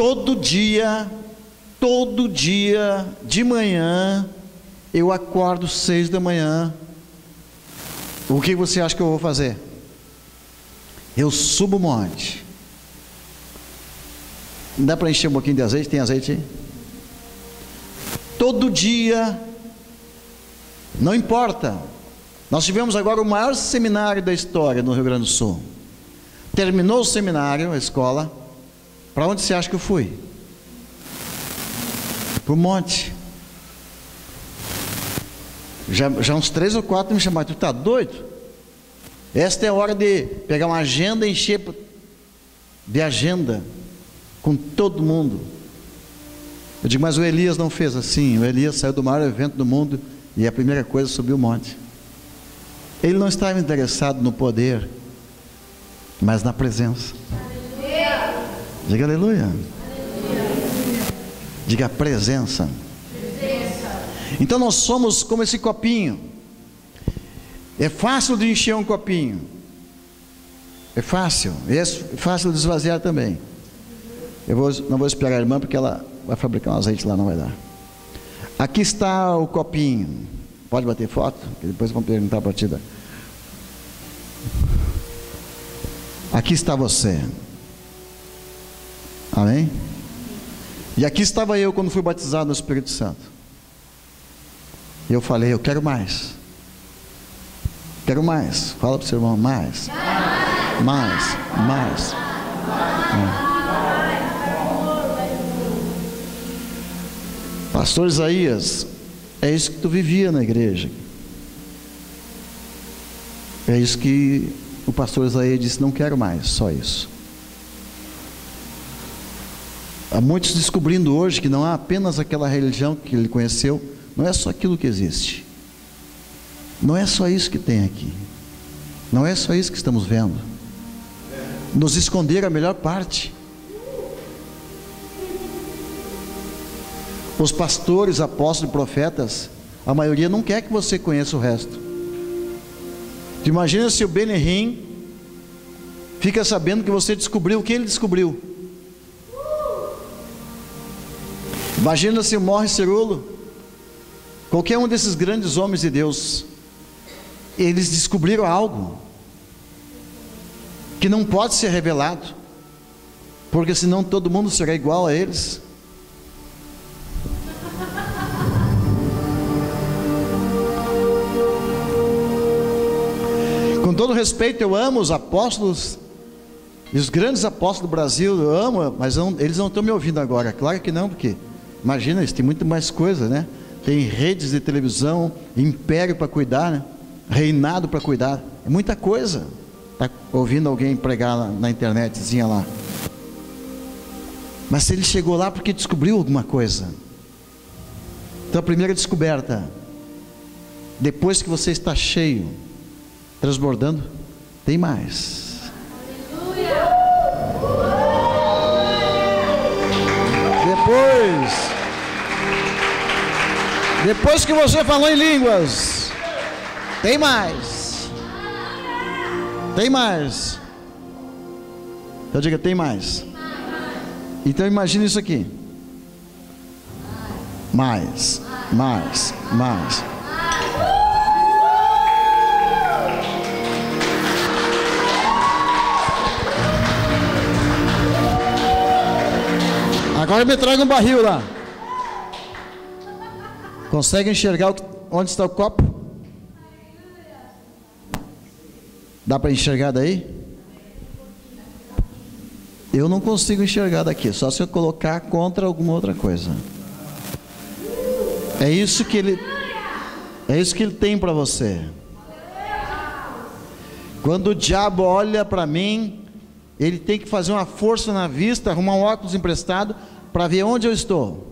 Todo dia de manhã, eu acordo 6 da manhã. O que você acha que eu vou fazer? Eu subo o monte. Dá para encher um pouquinho de azeite? Tem azeite aí? Todo dia, não importa. Nós tivemos agora o maior seminário da história no Rio Grande do Sul. Terminou o seminário, a escola. Para onde você acha que eu fui? Para o monte. Já uns 3 ou 4 me chamaram. Tu está doido? Esta é a hora de pegar uma agenda e encher de agenda com todo mundo. Eu digo, mas o Elias não fez assim. O Elias saiu do maior evento do mundo e a primeira coisa subiu o monte. Ele não estava interessado no poder, mas na presença. Diga aleluia. Diga presença. Então nós somos como esse copinho. É fácil de encher um copinho. É fácil. É fácil de esvaziar também. Não vou esperar a irmã porque ela vai fabricar um azeite lá, não vai dar. Aqui está o copinho. Pode bater foto? Que depois vão perguntar para ti. Aqui está você. Amém? E aqui estava eu quando fui batizado no Espírito Santo. E eu falei, eu quero mais. Quero mais. Fala para o seu irmão, mais. Mais. Pastor Isaías, é isso que tu vivia na igreja. É isso que o pastor Isaías disse, não quero mais, só isso. Há muitos descobrindo hoje que não há apenas aquela religião que ele conheceu, não é só aquilo que existe. Não é só isso que tem aqui. Não é só isso que estamos vendo. Nos esconder a melhor parte. Os pastores, apóstolos e profetas, a maioria não quer que você conheça o resto. Tu imagina se o Benihim fica sabendo que você descobriu o que ele descobriu. Imagina se o Morre Cerulo, qualquer um desses grandes homens de Deus, eles descobriram algo que não pode ser revelado, porque senão todo mundo será igual a eles. Com todo respeito, eu amo os apóstolos, e os grandes apóstolos do Brasil, eu amo, mas eles não estão me ouvindo agora. Claro que não, porque imagina, eles têm muito mais coisa, né? Tem redes de televisão, império para cuidar, né? Reinado para cuidar, é muita coisa. Está ouvindo alguém pregar na internetzinha lá. Mas se ele chegou lá porque descobriu alguma coisa. Então a primeira descoberta, depois que você está cheio, transbordando, tem mais. Depois que você falou em línguas, tem mais. Tem mais. Eu digo, tem mais. Então imagine isso aqui. Mais. Agora me traga um barril lá. Consegue enxergar onde está o copo? Dá para enxergar daí? Eu não consigo enxergar daqui, só se eu colocar contra alguma outra coisa. É isso que ele tem para você. Quando o diabo olha para mim, ele tem que fazer uma força na vista, arrumar um óculos emprestado para ver onde eu estou.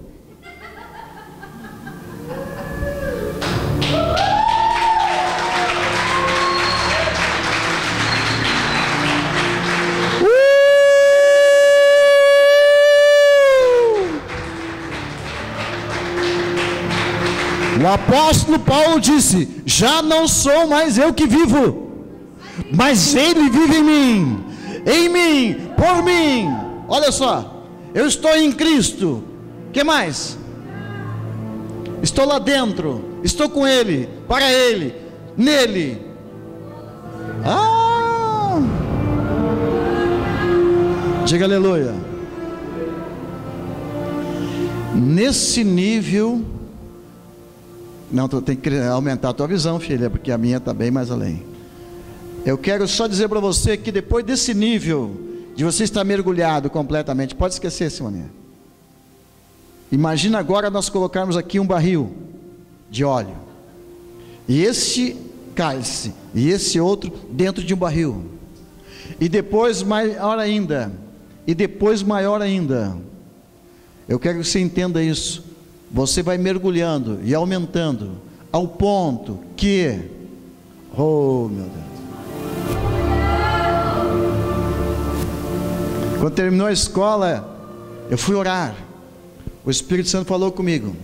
O apóstolo Paulo disse: já não sou mais eu que vivo, mas ele vive em mim, por mim. Olha só, Eu estou em Cristo. Que mais? Estou lá dentro. Estou com Ele, para Ele, nele. Diga aleluia. Nesse nível, não, tu tem que aumentar a tua visão, filha, porque a minha está bem mais além. Eu quero só dizer para você que depois desse nível, de você estar mergulhado completamente, pode esquecer, Simoninha. Imagina agora nós colocarmos aqui um barril de óleo, e esse cálice, e esse outro dentro de um barril, e depois maior ainda, eu quero que você entenda isso. Você vai mergulhando e aumentando, ao ponto que, oh meu Deus, quando terminou a escola, eu fui orar, o Espírito Santo falou comigo: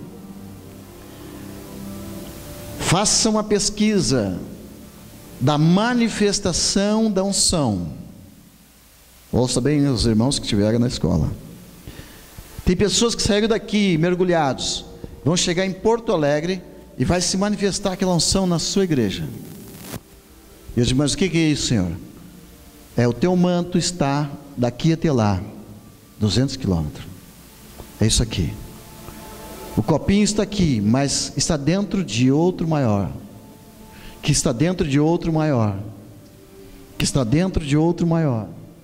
faça uma pesquisa da manifestação da unção. Ouça bem os irmãos que estiveram na escola. Tem pessoas que saíram daqui mergulhados, vão chegar em Porto Alegre e vai se manifestar aquela unção na sua igreja. E eu digo: mas o que é isso, Senhor? O teu manto está daqui até lá, 200 quilômetros. É isso aqui. O copinho está aqui, mas está dentro de outro maior, que está dentro de outro maior, que está dentro de outro maior.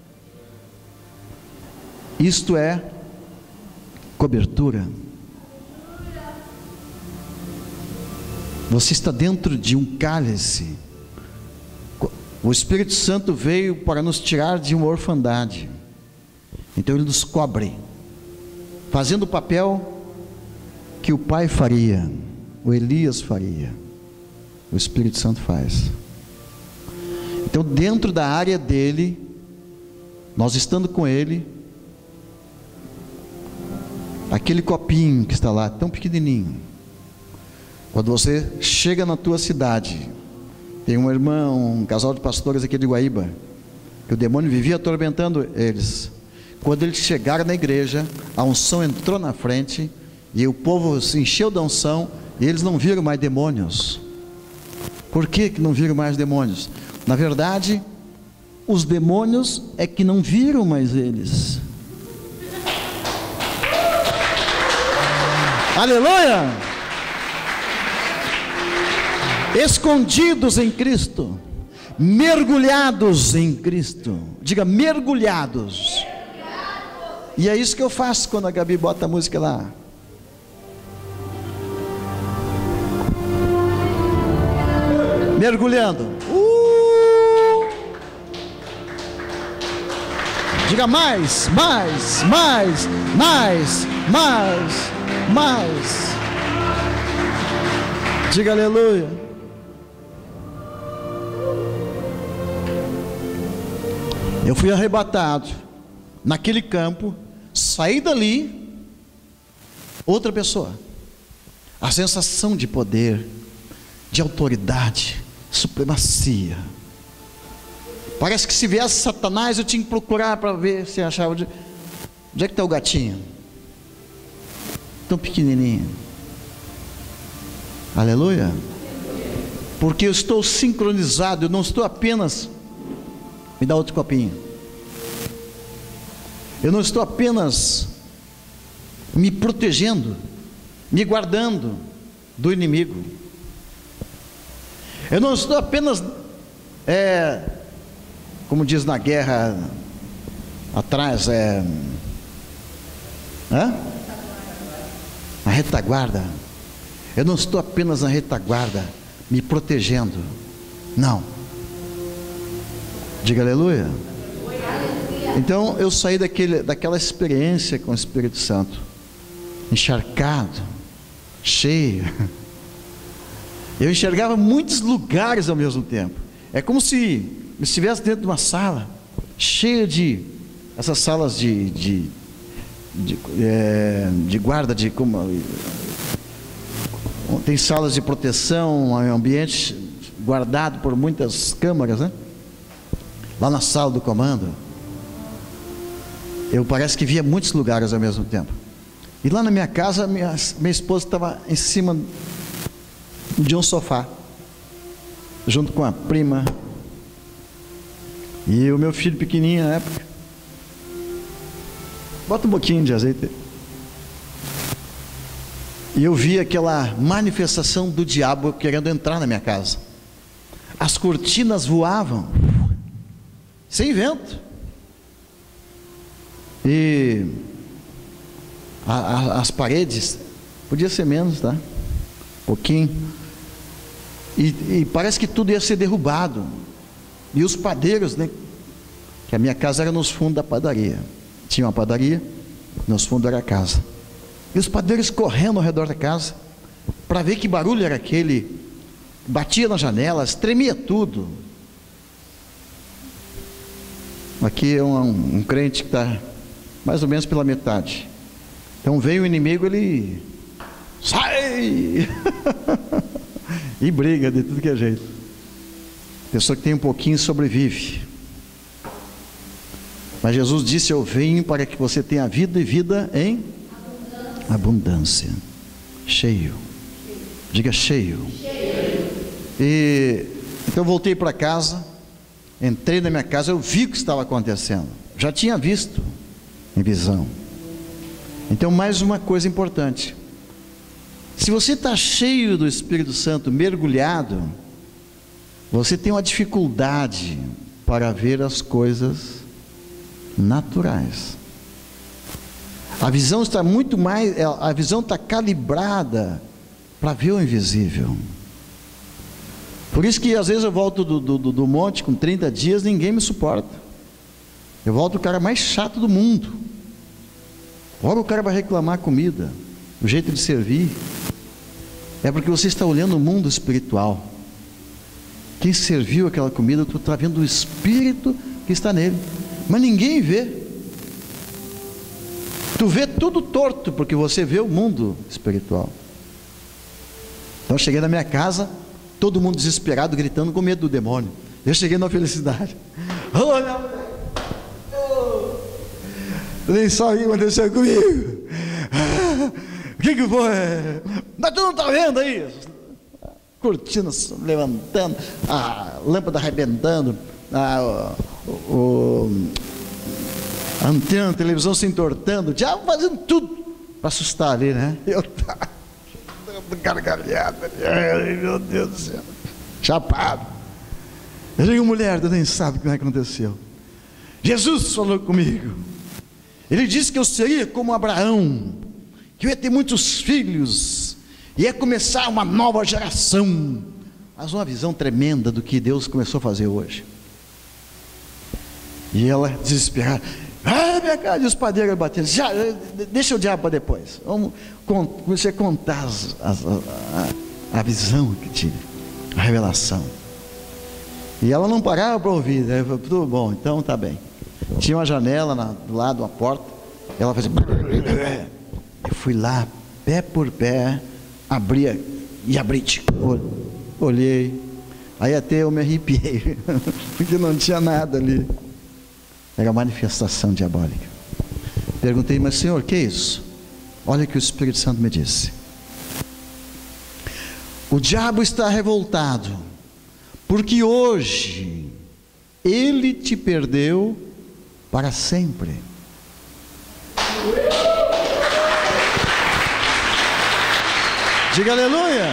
Isto é cobertura. Você está dentro de um cálice. O Espírito Santo veio para nos tirar de uma orfandade, então Ele nos cobre, fazendo o papel que o Pai faria, o Elias faria, o Espírito Santo faz. Então, dentro da área dele, nós estando com Ele, aquele copinho que está lá, tão pequenininho, quando você chega na tua cidade, tem um irmão, um casal de pastores aqui de Guaíba, que o demônio vivia atormentando eles. Quando eles chegaram na igreja, a unção entrou na frente, e o povo se encheu da unção, e eles não viram mais demônios. Por que não viram mais demônios? Na verdade, os demônios é que não viram mais eles. Aleluia! Escondidos em Cristo, mergulhados em Cristo. Diga: mergulhados. E é isso que eu faço quando a Gabi bota a música lá. Mergulhando. Diga: mais, mais, mais, mais, mais, mais. Diga aleluia. Eu fui arrebatado naquele campo, saí dali, outra pessoa. A sensação de poder, de autoridade, supremacia. Parece que se viesse Satanás, eu tinha que procurar para ver se achava. Onde é que está o gatinho? Tão pequenininho. Aleluia. Porque eu estou sincronizado, eu não estou apenas. Me dá outro copinho. Eu não estou apenas me protegendo, me guardando do inimigo. Eu não estou apenas, como diz na guerra atrás, a retaguarda. Eu não estou apenas na retaguarda, me protegendo. Não. Diga aleluia. Então eu saí daquela experiência com o Espírito Santo, encharcado, cheio. Eu enxergava muitos lugares ao mesmo tempo. É como se eu estivesse dentro de uma sala cheia de essas salas de guarda, tem salas de proteção, um ambiente guardado por muitas câmaras, né? Lá na sala do comando. eu parece que via muitos lugares ao mesmo tempo. E lá na minha casa, minha esposa estava em cima de um sofá, junto com a prima, e o meu filho pequenininho na época. Bota um pouquinho de azeite. E eu vi aquela manifestação do diabo querendo entrar na minha casa. As cortinas voavam, sem vento. E as paredes, podia ser menos, tá? Pouquinho. E parece que tudo ia ser derrubado. E os padeiros, né? Que a minha casa era nos fundos da padaria. Tinha uma padaria, nos fundos era a casa. E os padeiros correndo ao redor da casa, para ver que barulho era aquele. Batia nas janelas, tremia tudo. Aqui é um crente que está mais ou menos pela metade. Então veio o inimigo, ele sai e briga de tudo que é jeito. Pessoa que tem um pouquinho sobrevive. Mas Jesus disse: eu venho para que você tenha vida e vida em abundância. Cheio. Diga cheio. E então eu voltei para casa, entrei na minha casa, eu vi o que estava acontecendo. Já tinha visto em visão. Então, mais uma coisa importante: se você está cheio do Espírito Santo, mergulhado, você tem uma dificuldade para ver as coisas naturais. A visão está muito mais, a visão está calibrada para ver o invisível. Por isso que às vezes eu volto do monte com 30 dias, ninguém me suporta. Eu volto o cara mais chato do mundo. Ora o cara vai reclamar comida, o jeito de servir. É porque você está olhando o mundo espiritual. Quem serviu aquela comida, tu está vendo o Espírito que está nele. Mas ninguém vê. Tu vê tudo torto, porque você vê o mundo espiritual. Então eu cheguei na minha casa, todo mundo desesperado, gritando com medo do demônio. Eu cheguei na felicidade. Nem sabe o que aconteceu comigo. O que foi? Mas tu não está vendo aí? Cortinas levantando, a lâmpada arrebentando, a antena, a televisão se entortando, o diabo fazendo tudo para assustar ali, né? Eu estava gargalhado, ai meu Deus do céu, chapado. Eu digo: mulher, tu nem sabe o que aconteceu. Jesus falou comigo. Ele disse que eu seria como Abraão, que eu ia ter muitos filhos, ia começar uma nova geração. Mas uma visão tremenda do que Deus começou a fazer hoje. E ela desesperada: ai minha cara, e os padeiros batendo, já, deixa o diabo para depois. Comecei a contar a visão que tive, a revelação. E ela não parava para ouvir, né? Eu falei: tudo bom, então tá bem. Tinha uma janela do lado, uma porta. Ela fazia. Eu fui lá, pé por pé, abria e abri. Olhei. Aí até eu me arrepiei, porque não tinha nada ali. Era manifestação diabólica. Perguntei: mas Senhor, que é isso? Olha o que o Espírito Santo me disse. O diabo está revoltado, porque hoje ele te perdeu para sempre. Diga aleluia.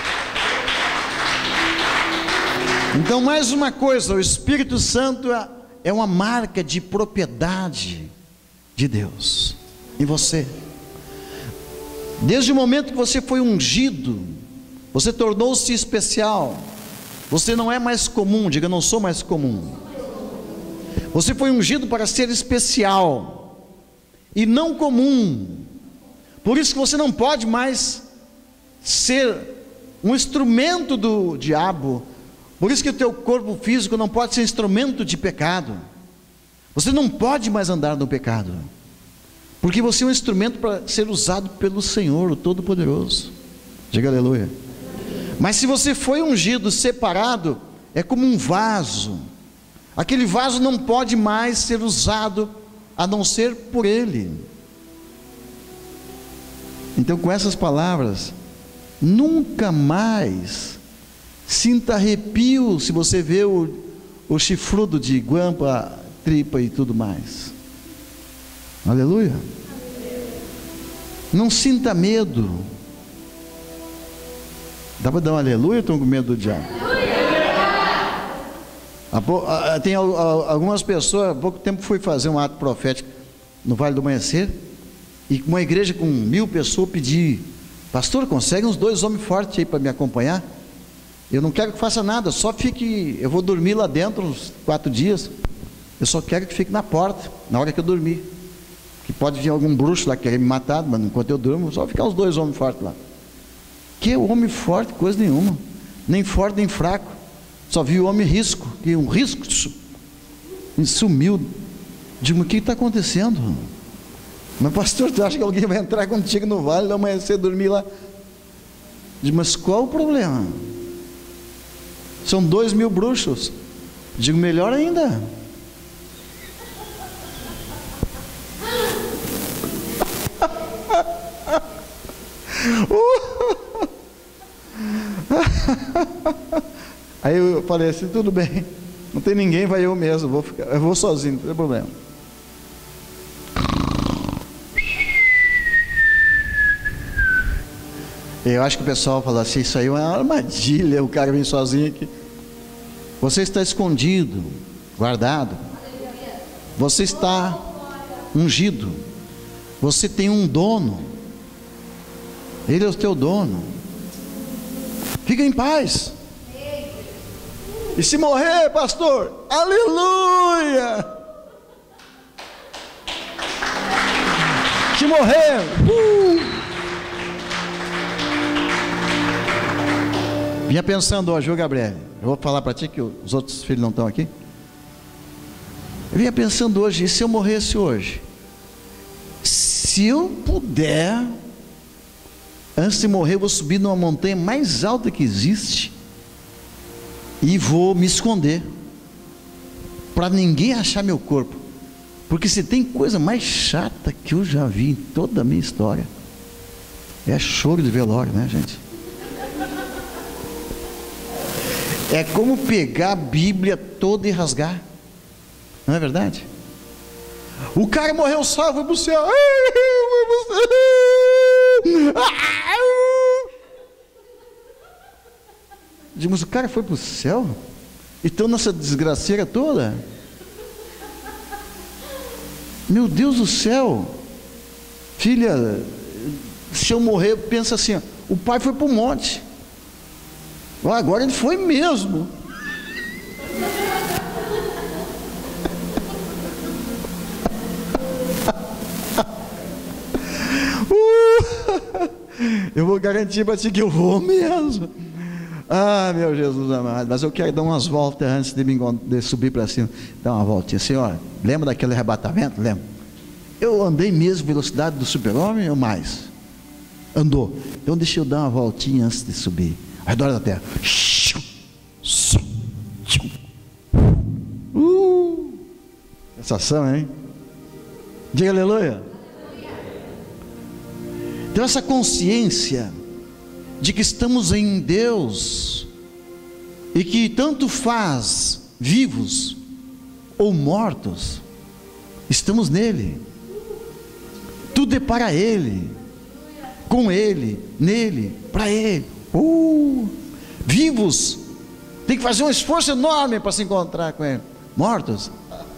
Então, mais uma coisa: o Espírito Santo é uma marca de propriedade de Deus em você. Desde o momento que você foi ungido, você tornou-se especial. Você não é mais comum. Diga: não sou mais comum. Você foi ungido para ser especial e não comum. Por isso que você não pode mais ser um instrumento do diabo. Por isso que o teu corpo físico não pode ser instrumento de pecado. Você não pode mais andar no pecado, porque você é um instrumento para ser usado pelo Senhor, o Todo-Poderoso. Diga aleluia. Mas se você foi ungido, separado, é como um vaso. Aquele vaso não pode mais ser usado a não ser por Ele. Então, com essas palavras, nunca mais sinta arrepio se você vê o chifrudo de guampa, tripa e tudo mais. Aleluia. Não sinta medo. Dá para dar um aleluia? Estou com medo do diabo. Tem algumas pessoas, há pouco tempo fui fazer um ato profético no Vale do Amanhecer, e uma igreja com 1000 pessoas pedi: pastor, consegue uns 2 homens fortes aí para me acompanhar? Eu não quero que faça nada, só fique, eu vou dormir lá dentro uns 4 dias, eu só quero que fique na porta, na hora que eu dormir, que pode vir algum bruxo lá querer me matar, mas enquanto eu durmo, só ficar os 2 homens fortes lá. Que homem forte, coisa nenhuma, nem forte nem fraco, só vi o homem risco, que um risco sumiu. Digo, o que está acontecendo? Mas pastor, tu acha que alguém vai entrar contigo no Vale do Amanhecer, dormir lá? Digo, mas qual o problema? São 2000 bruxos. Digo, melhor ainda. Aí eu falei assim, tudo bem, não tem ninguém, vai eu mesmo, eu vou sozinho, não tem problema. Eu acho que o pessoal fala assim, isso aí é uma armadilha, o cara vem sozinho aqui. Você está escondido, guardado, você está ungido, você tem um dono, Ele é o teu dono. Fica em paz. E se morrer, pastor, aleluia! Se morrer, Vinha pensando hoje, Gabriel, eu vou falar para ti que os outros filhos não estão aqui. Eu vinha pensando hoje, e se eu morresse hoje? Se eu puder, antes de morrer, eu vou subir numa montanha mais alta que existe e vou me esconder, para ninguém achar meu corpo, porque se tem coisa mais chata que eu já vi em toda a minha história, é choro de velório, né, gente? É como pegar a Bíblia toda e rasgar, não é verdade? O cara morreu salvo, foi para o céu. Digo, mas o cara foi para o céu? Então nessa desgraceira toda? Meu Deus do céu. Filha, se eu morrer, pensa assim, ó, o pai foi para o monte, agora ele foi mesmo. Eu vou garantir para ti que eu vou mesmo. Ah, meu Jesus amado, mas eu quero dar umas voltas antes de subir para cima. Dar uma voltinha, Senhor. Lembra daquele arrebatamento? Lembra? Eu andei mesmo velocidade do super-homem ou mais? Andou. Então deixa eu dar uma voltinha antes de subir ao redor da terra. Sensação, hein? Diga aleluia. Então essa consciência de que estamos em Deus e que tanto faz vivos ou mortos, estamos nele, tudo é para Ele, com Ele, nele, para Ele. Vivos, tem que fazer um esforço enorme para se encontrar com Ele. Mortos,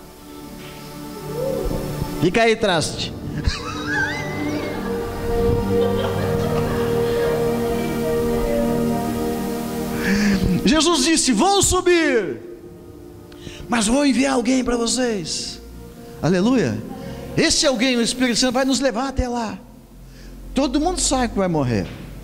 fica aí, traste. Jesus disse: vou subir, mas vou enviar alguém para vocês. Aleluia. Esse alguém, o Espírito Santo, vai nos levar até lá. Todo mundo sabe que vai morrer.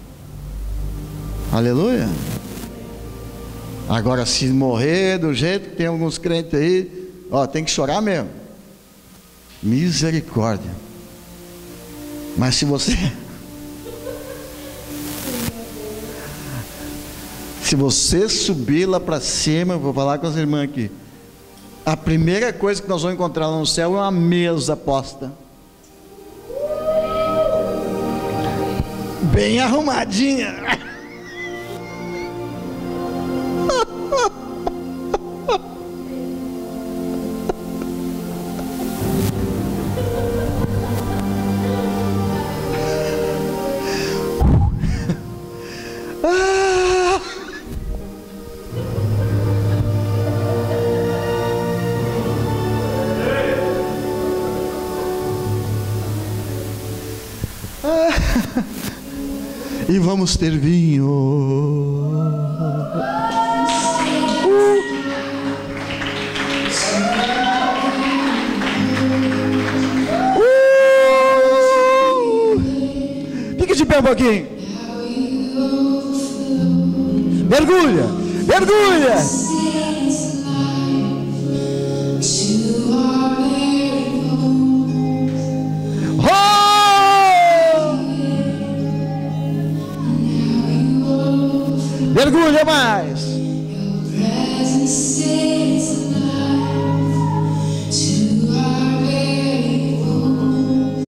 Aleluia. Agora, se morrer do jeito que tem alguns crentes aí, tem que chorar mesmo. Misericórdia. Mas se você subir lá para cima, vou falar com as irmãs aqui, A primeira coisa que nós vamos encontrar lá no céu é uma mesa posta, bem arrumadinha. E vamos ter vinho. Fique de pé um pouquinho. Mergulha, mergulha. Mergulha mais.